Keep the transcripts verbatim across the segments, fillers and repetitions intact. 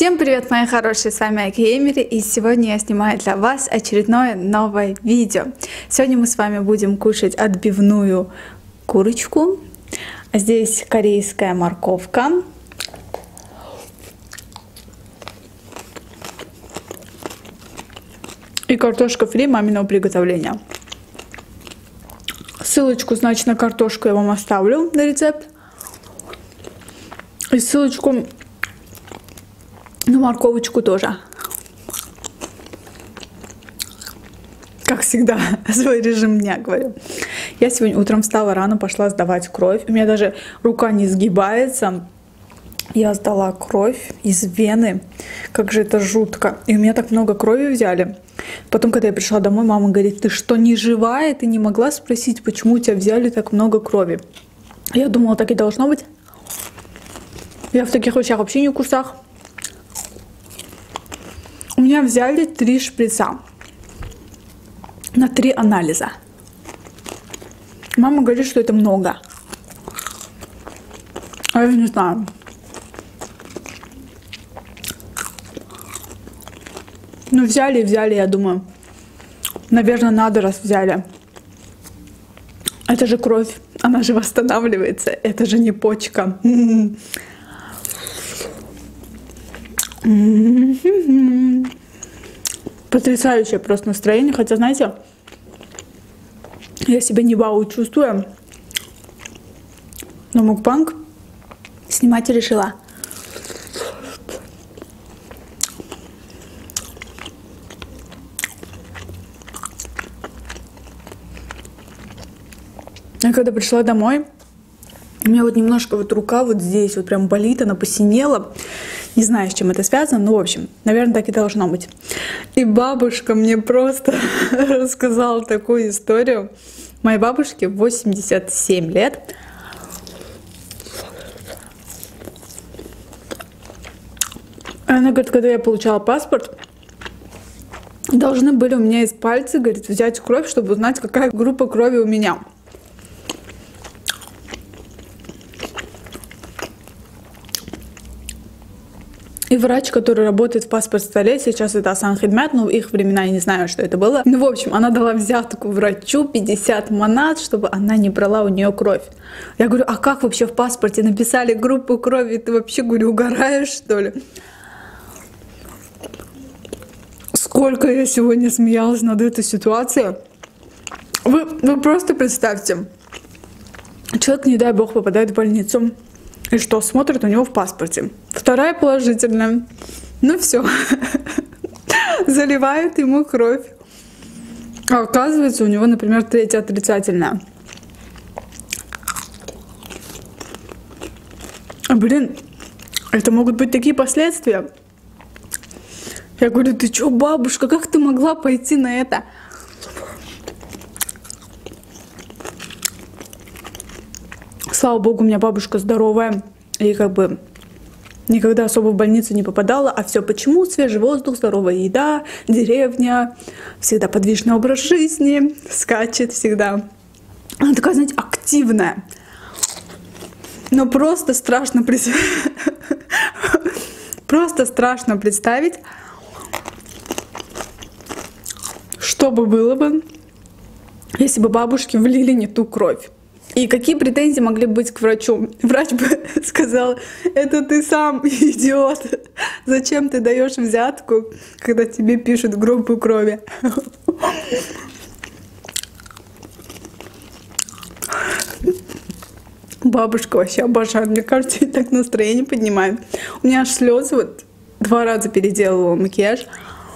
Всем привет, мои хорошие, с вами Акиэмери, и сегодня я снимаю для вас очередное новое видео. Сегодня мы с вами будем кушать отбивную курочку, а здесь корейская морковка, и картошка фри маминого приготовления. Ссылочку, значит, на картошку я вам оставлю на рецепт, и ссылочку на морковочку тоже. Как всегда, свой режим дня говорю. Я сегодня утром встала рано, пошла сдавать кровь. У меня даже рука не сгибается. Я сдала кровь из вены. Как же это жутко. И у меня так много крови взяли. Потом, когда я пришла домой, мама говорит: ты что, не живая? Ты не могла спросить, почему у тебя взяли так много крови? Я думала, так и должно быть. Я в таких вещах вообще не в курсах. У меня взяли три шприца на три анализа. Мама говорит, что это много. А я не знаю. Ну, взяли и взяли, я думаю. Наверное, надо, раз взяли. Это же кровь. Она же восстанавливается. Это же не почка. Потрясающее просто настроение. Хотя, знаете, я себя не вау чувствую. Но мукбанг снимать решила. Я когда пришла домой, у меня вот немножко вот рука вот здесь вот прям болит, она посинела. Не знаю, с чем это связано, но в общем, наверное, так и должно быть. И бабушка мне просто рассказала такую историю. Моей бабушке восемьдесят семь лет. Она говорит, когда я получала паспорт, должны были у меня из пальца, говорит, взять кровь, чтобы узнать, какая группа крови у меня. И врач, который работает в паспорт-столе, сейчас это Асан Хидмет, но в их времена я не знаю, что это было. Ну, в общем, она дала взятку врачу пятьдесят манат, чтобы она не брала у нее кровь. Я говорю, а как вообще в паспорте написали группу крови? Ты вообще, говорю, угораешь, что ли? Сколько я сегодня смеялась над этой ситуацией. Вы, вы просто представьте, человек, не дай бог, попадает в больницу. И что, смотрит у него в паспорте. Вторая положительная. Ну все. Заливает ему кровь. А оказывается, у него, например, третья отрицательная. А, блин, это могут быть такие последствия. Я говорю, ты что, бабушка, как ты могла пойти на это? Слава богу, у меня бабушка здоровая. И как бы никогда особо в больницу не попадала. А все почему? Свежий воздух, здоровая еда, деревня, всегда подвижный образ жизни, скачет всегда. Она такая, знаете, активная. Но просто страшно представить. Просто страшно представить, что бы было бы, если бы бабушке влили не ту кровь. И какие претензии могли быть к врачу? Врач бы сказал, это ты сам идиот. Зачем ты даешь взятку, когда тебе пишут группу крови? Бабушка вообще обожает. Мне кажется, ей так настроение поднимает. У меня аж слезы. Вот два раза переделывала макияж.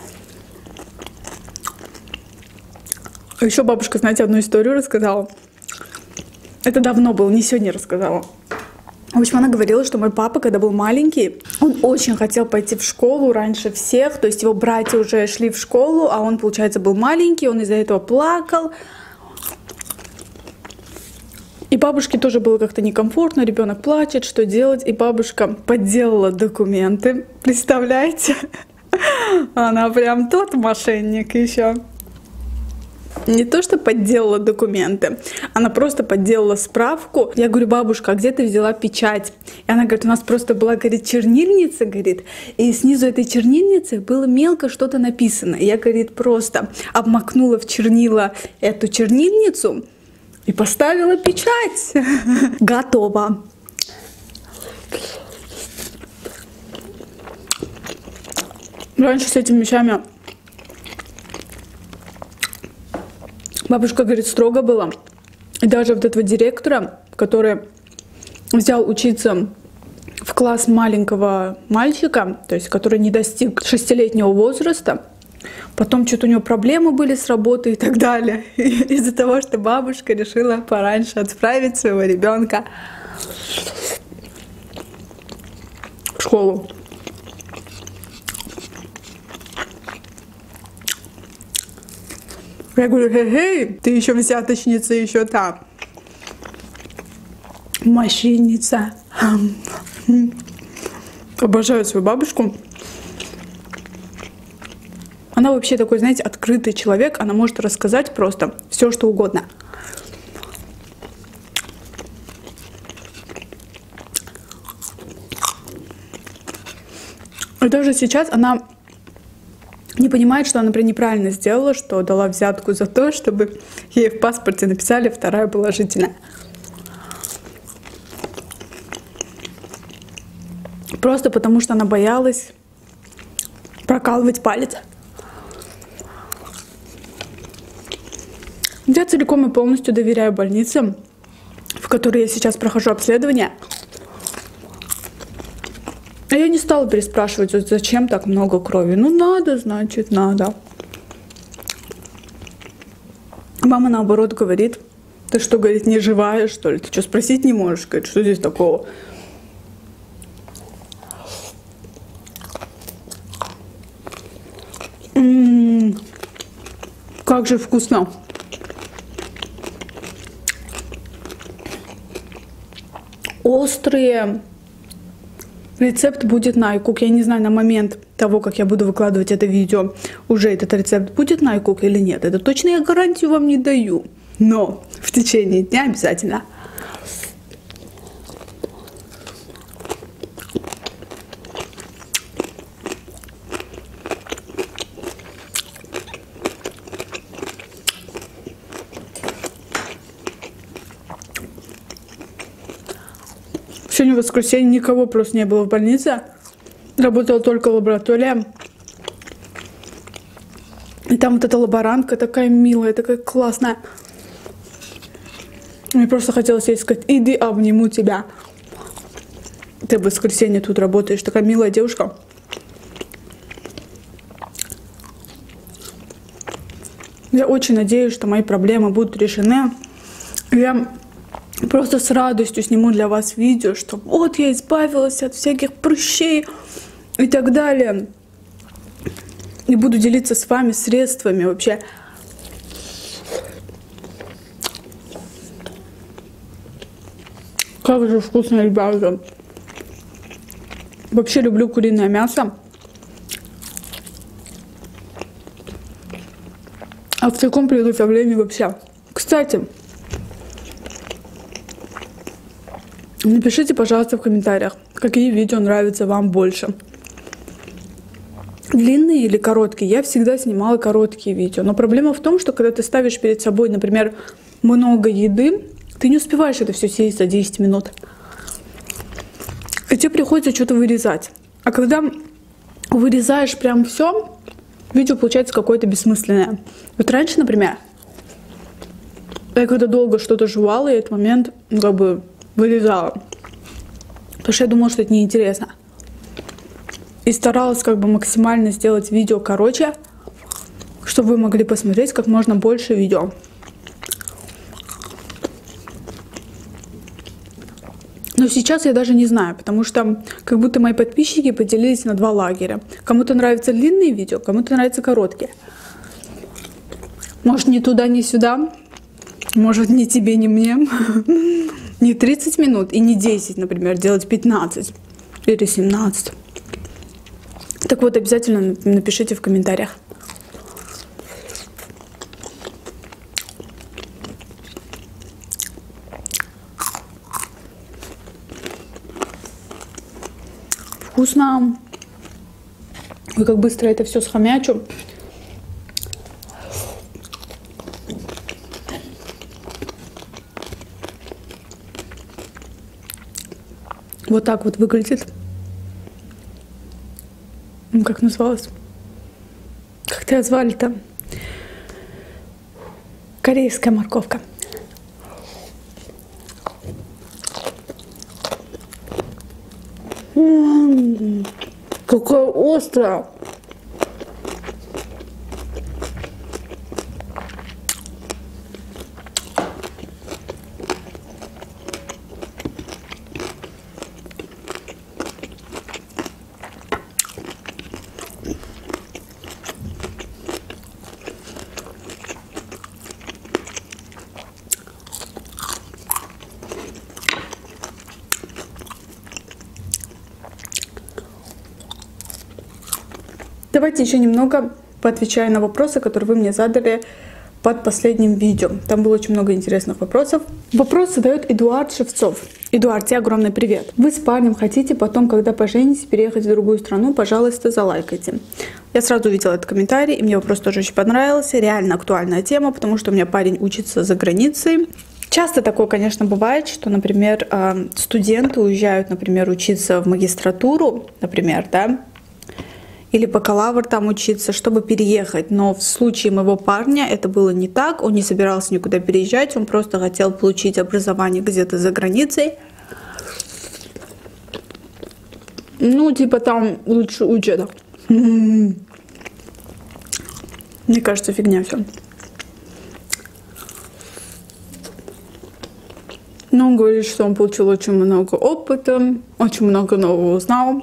А еще бабушка, знаете, одну историю рассказала. Это давно было, не сегодня рассказала. В общем, она говорила, что мой папа, когда был маленький, он очень хотел пойти в школу раньше всех. То есть его братья уже шли в школу, а он, получается, был маленький, он из-за этого плакал. И бабушке тоже было как-то некомфортно, ребенок плачет, что делать. И бабушка подделала документы, представляете? Она прям тот мошенник еще. не то, что подделала документы, она просто подделала справку. Я говорю: бабушка, а где ты взяла печать? И она говорит: у нас просто была, говорит, чернильница, говорит, и снизу этой чернильницы было мелко что-то написано. И я, говорит, просто обмакнула в чернила эту чернильницу и поставила печать. Готово. Раньше с этими вещами бабушка, говорит, строго было. И даже вот этого директора, который взял учиться в класс маленького мальчика, то есть который не достиг шестилетнего возраста, потом что-то у него проблемы были с работой и так далее. Из-за того, что бабушка решила пораньше отправить своего ребенка в школу. Я говорю: эй, ты еще взяточница, еще та мошенница. Обожаю свою бабушку. Она вообще такой, знаете, открытый человек. Она может рассказать просто все, что угодно. И даже сейчас она не понимает, что она, например, неправильно сделала, что дала взятку за то, чтобы ей в паспорте написали вторая положительная. Просто потому, что она боялась прокалывать палец. Я целиком и полностью доверяю больнице, в которой я сейчас прохожу обследование. А я не стала переспрашивать, зачем так много крови. Ну, надо, значит, надо. Мама, наоборот, говорит: ты что, говорит, не живая, что ли? Ты что, спросить не можешь? Говорит, что здесь такого? М-м-м, как же вкусно. Острые. Рецепт будет на iCook. Я не знаю, на момент того, как я буду выкладывать это видео, уже этот рецепт будет на iCook или нет. Это точно я гарантию вам не даю. Но в течение дня обязательно. Сегодня в воскресенье никого просто не было в больнице. Работала только лаборатория. И там вот эта лаборантка такая милая, такая классная. Мне просто хотелось ей сказать: иди, обниму тебя. Ты в воскресенье тут работаешь, такая милая девушка. Я очень надеюсь, что мои проблемы будут решены. Я просто с радостью сниму для вас видео, что вот я избавилась от всяких прыщей и так далее. И буду делиться с вами средствами вообще. Как же вкусно, ребята. Вообще люблю куриное мясо. А в таком приготовлении вообще. Кстати, напишите, пожалуйста, в комментариях, какие видео нравятся вам больше. Длинные или короткие? Я всегда снимала короткие видео. Но проблема в том, что когда ты ставишь перед собой, например, много еды, ты не успеваешь это все съесть за десять минут. И тебе приходится что-то вырезать. А когда вырезаешь прям все, видео получается какое-то бессмысленное. Вот раньше, например, я когда долго что-то жевала, я этот момент ну, как бы вырезала. Потому что я думала, что это неинтересно. И старалась как бы максимально сделать видео короче, чтобы вы могли посмотреть как можно больше видео. Но сейчас я даже не знаю, потому что как будто мои подписчики поделились на два лагеря. Кому-то нравятся длинные видео, кому-то нравятся короткие. Может, ни туда, ни сюда. Может, ни тебе, ни мне. Не тридцать минут и не десять, например, делать пятнадцать или семнадцать. Так вот, обязательно напишите в комментариях. вкусно. Ой, как быстро это все схомячу. Вот так вот выглядит. Ну, как называлось? Как тебя звали-то? Корейская морковка. М-м-м, какая острая. Давайте еще немного поотвечаю на вопросы, которые вы мне задали под последним видео. Там было очень много интересных вопросов. Вопрос задает Эдуард Шевцов. Эдуард, тебе огромный привет. Вы с парнем хотите потом, когда поженитесь, переехать в другую страну? Пожалуйста, залайкайте. Я сразу увидела этот комментарий, и мне вопрос тоже очень понравился. Реально актуальная тема, потому что у меня парень учится за границей. Часто такое, конечно, бывает, что, например, студенты уезжают, например, учиться в магистратуру, например, да, или бакалавр там учиться, чтобы переехать. Но в случае моего парня это было не так. Он не собирался никуда переезжать. Он просто хотел получить образование где-то за границей. Ну, типа там лучше учат. Мне кажется, фигня все. Но он говорит, что он получил очень много опыта, очень много нового узнал.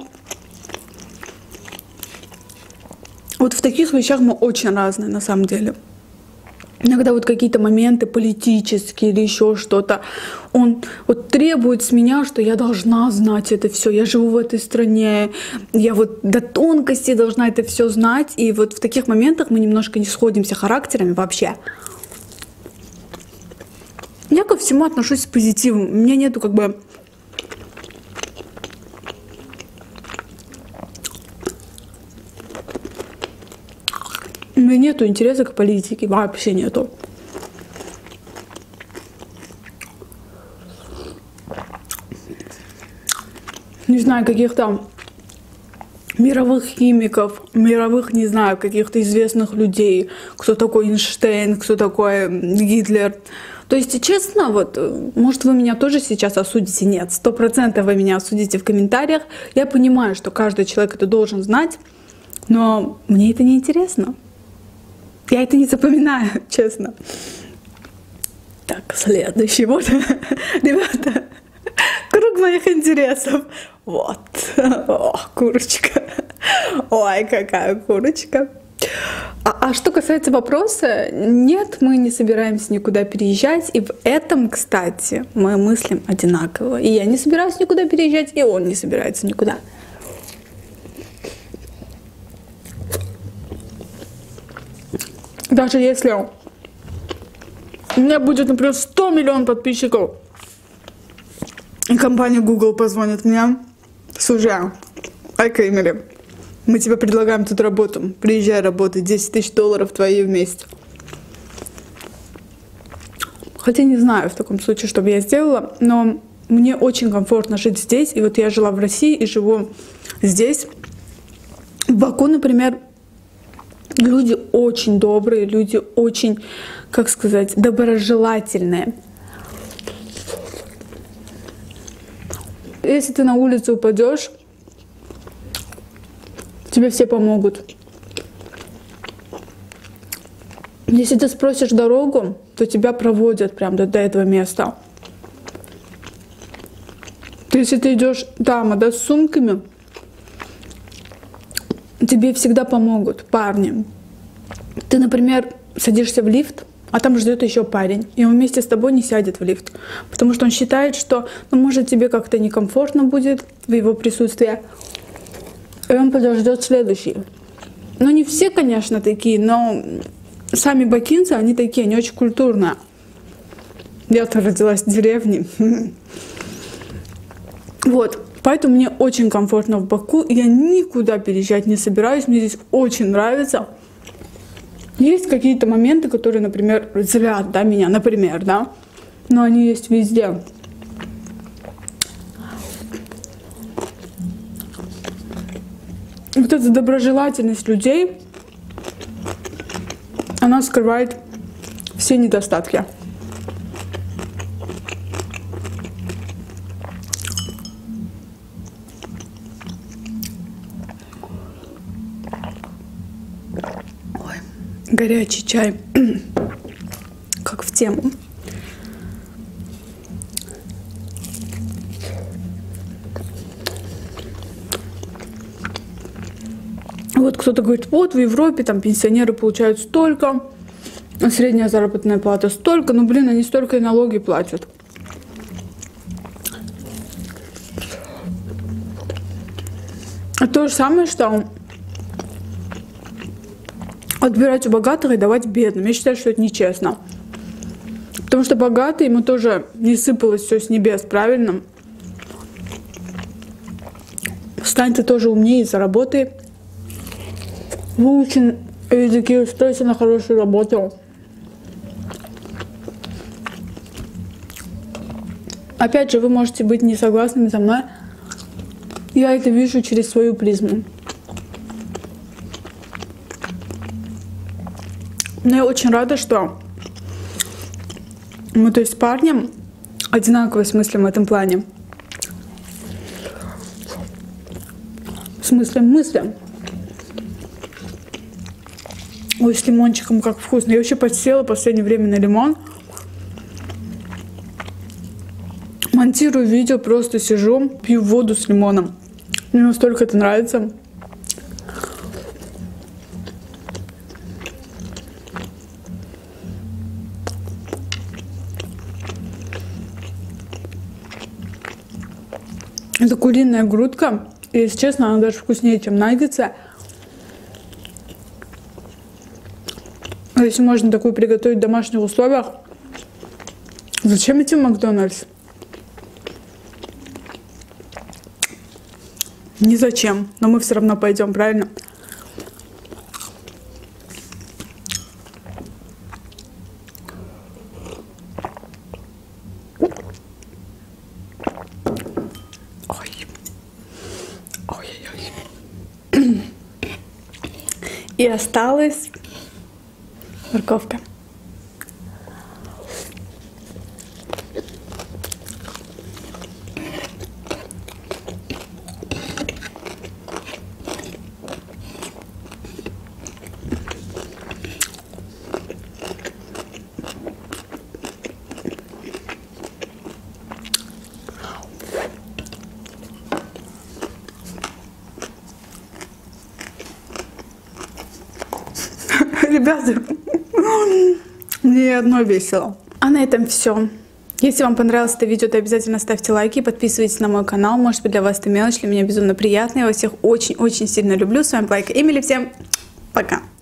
Вот в таких вещах мы очень разные на самом деле. Иногда вот какие-то моменты политические или еще что-то, он вот требует с меня, что я должна знать это все. Я живу в этой стране, я вот до тонкости должна это все знать. И вот в таких моментах мы немножко не сходимся характерами вообще. Я ко всему отношусь с позитивом. У меня нету как бы... У меня нету интереса к политике, вообще нету. Не знаю, каких-то мировых химиков, мировых, не знаю, каких-то известных людей, кто такой Эйнштейн, кто такой Гитлер. То есть, честно, вот, может, вы меня тоже сейчас осудите? Нет, сто процентов вы меня осудите в комментариях. Я понимаю, что каждый человек это должен знать, но мне это не интересно. Я это не запоминаю, честно. Так, следующий. Вот, ребята, круг моих интересов. Вот. О, курочка. Ой, какая курочка. А, а что касается вопроса, нет, мы не собираемся никуда переезжать. И в этом, кстати, мы мыслим одинаково. И я не собираюсь никуда переезжать, и он не собирается никуда. Даже если у меня будет, например, сто миллионов подписчиков, и компания Google позвонит мне: слушай, Айка Эмили, мы тебе предлагаем тут работу, приезжай работать, десять тысяч долларов твои вместе. Хотя не знаю в таком случае, что бы я сделала, но мне очень комфортно жить здесь. И вот я жила в России и живу здесь. В Баку, например, люди очень добрые, люди очень, как сказать, доброжелательные. Если ты на улице упадешь, тебе все помогут. Если ты спросишь дорогу, то тебя проводят прям до, до этого места. Если ты идешь там, да, с сумками, тебе всегда помогут парни. Ты, например, садишься в лифт, а там ждет еще парень, и он вместе с тобой не сядет в лифт, потому что он считает, что, ну, может, тебе как-то некомфортно будет в его присутствии, и он подождет следующий. Ну, не все, конечно, такие, но сами бакинцы, они такие, они очень культурные. Я-то родилась в деревне. Вот. Поэтому мне очень комфортно в Баку, и я никуда переезжать не собираюсь, мне здесь очень нравится. Есть какие-то моменты, которые, например, злят, да, меня, например, да, но они есть везде. Вот эта доброжелательность людей, она скрывает все недостатки. Ой, горячий чай, как в тему. Вот кто-то говорит, вот в Европе там пенсионеры получают столько, а средняя заработная плата столько, ну блин, они столько и налоги платят. А то же самое, что отбирать у богатых и давать бедным. Я считаю, что это нечестно. Потому что богатый, ему тоже не сыпалось все с небес, правильно? Стань ты тоже умнее, заработай. Выучи языки, устройся на хорошую работу. Опять же, вы можете быть не согласными со мной. Я это вижу через свою призму. Но я очень рада, что мы, то есть с парнем, одинаково смыслим в этом плане. В смысле мыслям. Ой, с лимончиком как вкусно. Я вообще подсела в последнее время на лимон. Монтирую видео, просто сижу, пью воду с лимоном. Мне настолько это нравится. Это куриная грудка. И, если честно, она даже вкуснее, чем наггетсы. Если можно такую приготовить в домашних условиях, зачем идти в Макдональдс? Ни зачем, но мы все равно пойдем, правильно? Ой. Ой-ой-ой. И осталось морковка. Ребята, мне одно весело. А на этом все. Если вам понравилось это видео, то обязательно ставьте лайки и подписывайтесь на мой канал. Может быть, для вас это мелочь, для меня безумно приятно. Я вас всех очень-очень сильно люблю. С вами была Эмили. Всем пока.